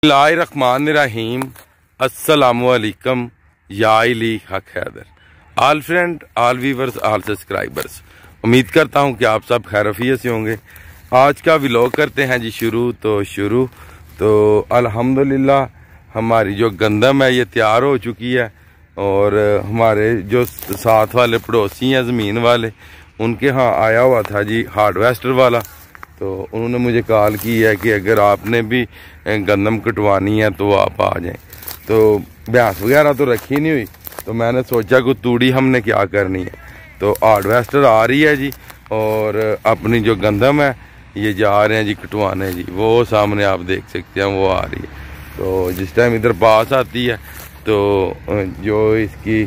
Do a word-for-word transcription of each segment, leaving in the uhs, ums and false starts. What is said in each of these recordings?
बिस्मिल्लाहिर्रहमानिर्रहीम। अस्सलामुअलैकुम या अली हक Haider. All friend, all viewers, all subscribers, उम्मीद करता हूँ कि आप सब खैरियत से होंगे। आज का व्लॉग करते हैं जी शुरू। तो शुरू तो अल्हम्दुलिल्लाह हमारी जो गंदम है ये तैयार हो चुकी है और हमारे जो साथ वाले पड़ोसी हैं ज़मीन वाले, उनके यहाँ आया हुआ था जी हार्वेस्टर वाला। तो उन्होंने मुझे कॉल की है कि अगर आपने भी गंदम कटवानी है तो आप आ जाएं। तो भैंस वगैरह तो रखी नहीं हुई, तो मैंने सोचा कि तूड़ी हमने क्या करनी है। तो हार्वेस्टर आ रही है जी और अपनी जो गंदम है ये जा रहे हैं जी कटवाने जी। वो सामने आप देख सकते हैं वो आ रही है। तो जिस टाइम इधर पास आती है तो जो इसकी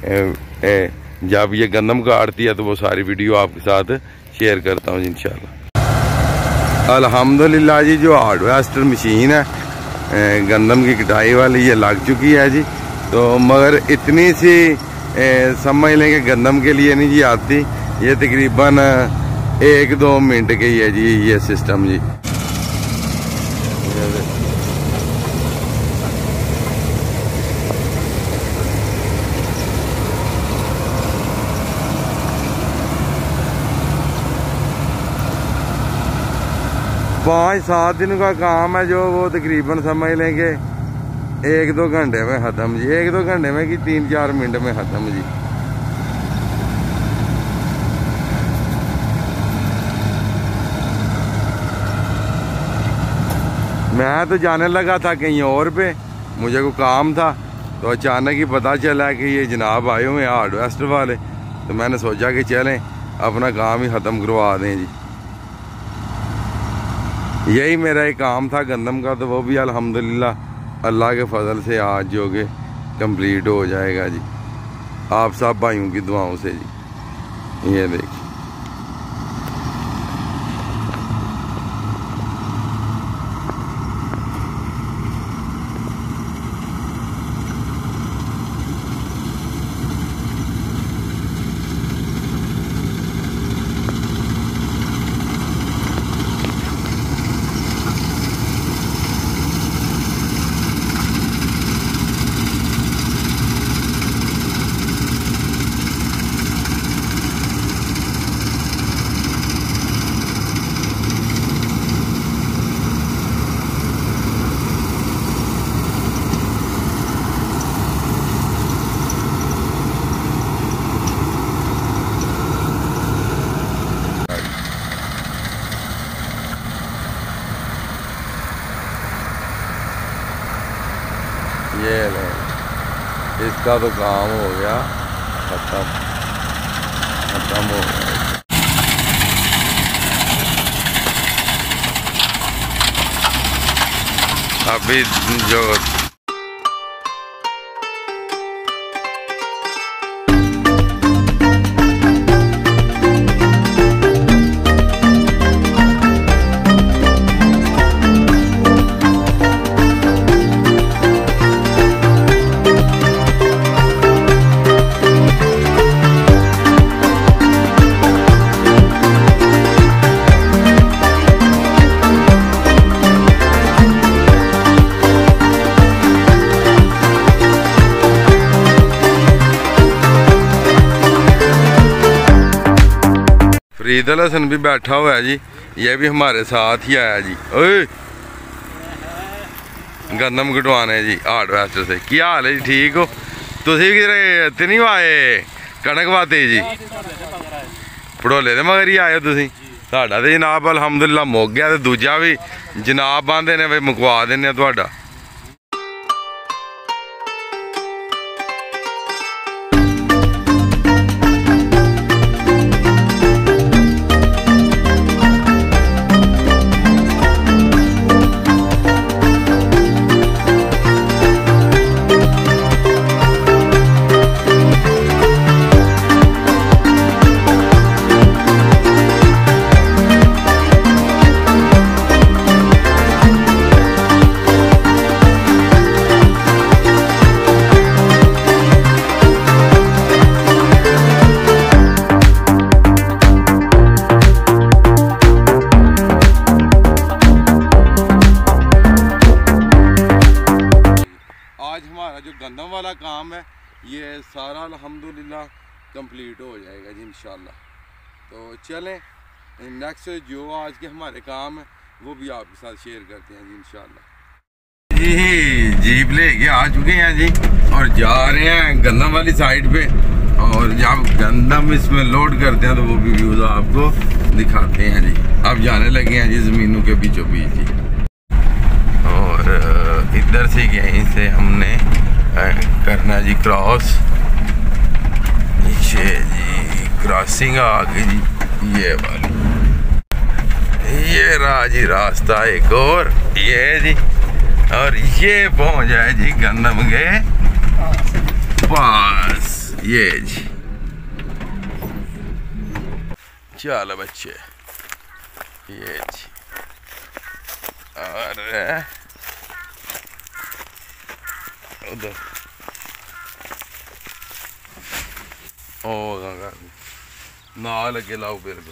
जब ये गंदम काटती है तो वो सारी वीडियो आपके साथ शेयर करता हूँ इंशाल्लाह। अल्हम्दुलिल्लाह जी जो हार्वेस्टर मशीन है गंदम की कटाई वाली ये लग चुकी है जी। तो मगर इतनी सी समझ लें कि गंदम के लिए नहीं जी आती, ये तकरीबन एक दो मिनट के ही है जी ये सिस्टम जी। पाँच सात दिन का काम है जो वो तकरीबन समझ लेंगे एक दो घंटे में ख़त्म जी। एक दो घंटे में कि तीन चार मिनट में ख़त्म जी। मैं तो जाने लगा था कहीं और पे, मुझे को काम था, तो अचानक ही पता चला कि ये जनाब आए हुए हैं हार्वेस्टर वाले। तो मैंने सोचा कि चलें अपना काम ही ख़त्म करवा दें जी। यही मेरा एक काम था गंदम का, तो वो भी अल्हम्दुलिल्लाह अल्लाह के फजल से आज जो कि कंप्लीट हो जाएगा जी, आप सब भाइयों की दुआओं से जी। ये देखिए ये ले, इसका तो काम हो गया खत्म खत्म हो गया। अभी जो फरीद हसन भी बैठा हुआ है जी, ये भी हमारे साथ ही आया जी। ओए गंदम कटवाने जी हार्वेस्टर से। क्या हाल है जी, ठीक हो? तुसी कि नहीं आए कणक वाते जी? पड़ोले दे मगर ही आए तुसी? साडा ते जनाब अल्हम्दुलिल्लाह मुक गया, ते दूजा भी जनाब आंदे ने भाई मुकवा देने तुहाडा। हमारा जो गंदम वाला काम है ये सारा अल्हम्दुलिल्लाह कंप्लीट हो जाएगा जी इंशाल्लाह। तो चलें नेक्स्ट जो आज के हमारे काम है वो भी आपके साथ शेयर करते हैं जी इंशाल्लाह। जी जीप लेके आ चुके हैं जी और जा रहे हैं गंदम वाली साइड पे, और जब गंदम इसमें लोड करते हैं तो वो भी व्यूज आपको दिखाते हैं जी। अब जाने लगे हैं जी ज़मीनों के बीचों बीच जी, और इधर से यहीं से हमने करना जी क्रॉस, ये जी क्रॉसिंग आ गई जी ये वाली, ये रहा जी रास्ता एक और ये जी, और ये पहुंच जाए जी गंदम के पास ये जी। चलो बच्चे ये जी, और उधर ओ ना लगे लाओ बिल्कुल।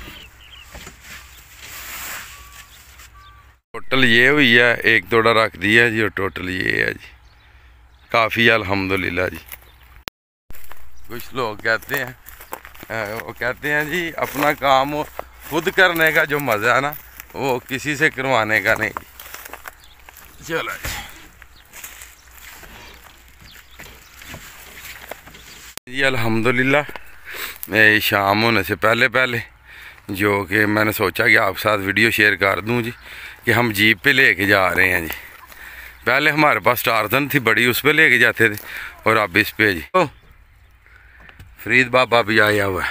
टोटल ये हुई है, एक तोड़ा रख दिया जी, और टोटल ये है जी, काफ़ी अल्हम्दुलिल्लाह जी। कुछ लोग कहते हैं वो कहते हैं जी अपना काम खुद करने का जो मज़ा है ना वो किसी से करवाने का नहीं। चलो जी अल्हम्दुलिल्लाह शाम होने से पहले पहले जो कि मैंने सोचा कि आपके साथ वीडियो शेयर कर दूं जी कि हम जीप पे लेके जा रहे हैं जी। पहले हमारे पास टार्जन थी बड़ी, उस पे लेके जाते थे, और अब इस पे जी। ओ फरीद बाबा भी आया हुआ है।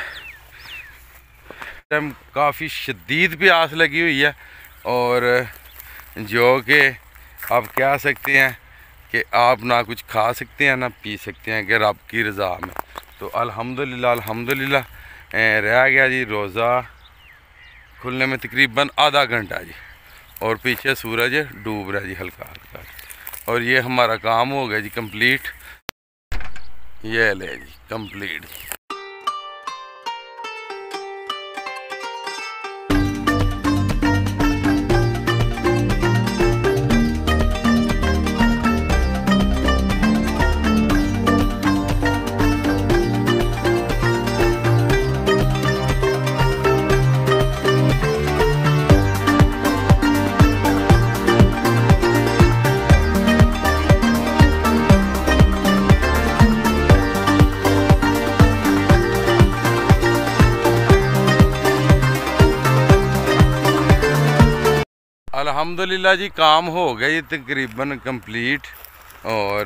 टाइम काफ़ी शदीद प्यास लगी हुई है, और जो कि आप कह सकते हैं कि आप ना कुछ खा सकते हैं ना पी सकते हैं कि रब की रज़ा में। तो अल्हम्दुलिल्लाह अल्हम्दुलिल्लाह रह गया जी रोज़ा खुलने में तकरीबन आधा घंटा जी, और पीछे सूरज डूब रहा है जी हल्का हल्का, और ये हमारा काम हो गया जी कंप्लीट। ये ले जी कंप्लीट। अल्हम्दुलिल्लाह जी काम हो गया जी तकरीबन कंप्लीट, और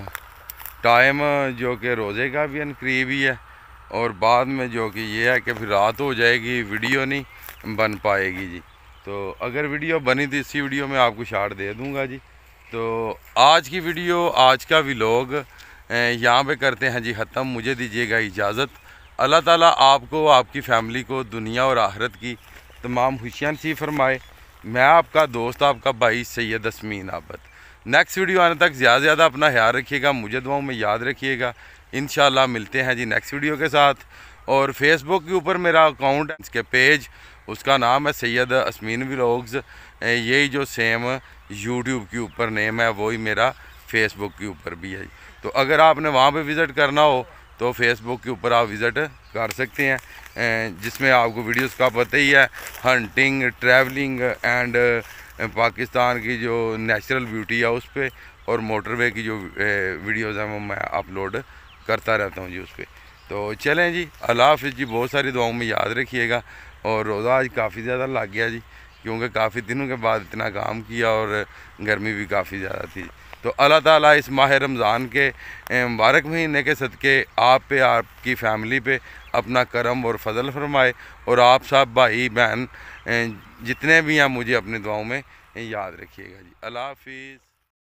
टाइम जो कि रोज़े का भी करीब ही है, और बाद में जो कि ये है कि फिर रात हो जाएगी, वीडियो नहीं बन पाएगी जी। तो अगर वीडियो बनी तो इसी वीडियो में आपको शार्ट दे दूंगा जी। तो आज की वीडियो आज का व्लॉग यहाँ पे करते हैं जी ख़त्म। मुझे दीजिएगा इजाज़त। अल्लाह ताला आपको आपकी फ़ैमिली को दुनिया और आखिरत की तमाम खुशियाँ नसीब फरमाए। मैं आपका दोस्त आपका भाई सैयद अस्मीन आबद। नेक्स्ट वीडियो आने तक ज़्यादा से ज़्यादा अपना ख्याल रखिएगा, मुझे दुआओं में याद रखिएगा। इंशाल्लाह मिलते हैं जी नेक्स्ट वीडियो के साथ। और फेसबुक के ऊपर मेरा अकाउंट है, इसके पेज उसका नाम है सैयद अस्मीन व्लॉग्स। यही जो सेम यूट्यूब के ऊपर नेम है वही मेरा फेसबुक के ऊपर भी है। तो अगर आपने वहाँ पे विज़िट करना हो तो फेसबुक के ऊपर आप विज़िट कर सकते हैं, जिसमें आपको वीडियोस का पता ही है, हंटिंग, ट्रैवलिंग एंड पाकिस्तान की जो नेचुरल ब्यूटी है उस पर, और मोटरवे की जो वीडियोस हैं वो मैं अपलोड करता रहता हूँ जी उस पर। तो चलें जी, अल्लाह हाफ़िज़ जी। बहुत सारी दुआओं में याद रखिएगा। और रोज़ा आज काफ़ी ज़्यादा लग गया जी, क्योंकि काफ़ी दिनों के बाद इतना काम किया और गर्मी भी काफ़ी ज़्यादा थी। तो अल्लाह ताला इस माह रमज़ान के मुबारक महीने के सदक़े आप पे, आपकी फ़ैमिली पे अपना करम और फजल फरमाए, और आप सब भाई बहन जितने भी हैं मुझे अपनी दुआओं में याद रखिएगा जी। अल्लाह हाफ़िज़।